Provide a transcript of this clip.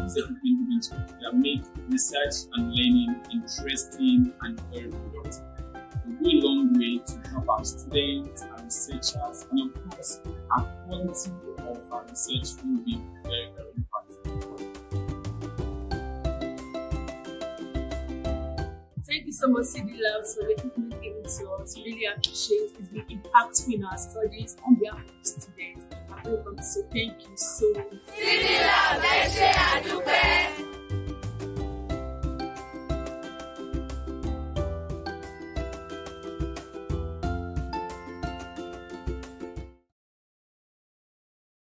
is everything we do. We have made research and learning interesting and very productive. We go a long way to help our students, our researchers, and of course, our quality of our research will be very, very impactful. Thank you so much, CD Labs, for the equipment given to us. We really appreciate it. It's been impactful in our studies on behalf of the students. So thank you so much. CD Labs,